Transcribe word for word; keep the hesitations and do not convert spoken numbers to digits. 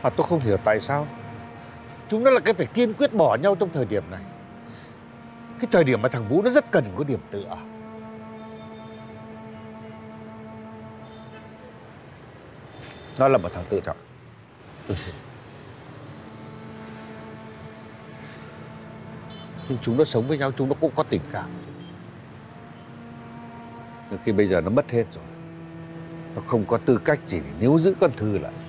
Mà tôi không hiểu tại sao chúng nó là cái phải kiên quyết bỏ nhau trong thời điểm này. Cái thời điểm mà thằng Vũ nó rất cần có điểm tựa. Nó là một thằng tự trọng. Nhưng chúng nó sống với nhau, chúng nó cũng có tình cảm. Nhưng khi bây giờ nó mất hết rồi, nó không có tư cách gì để níu giữ con Thư lại.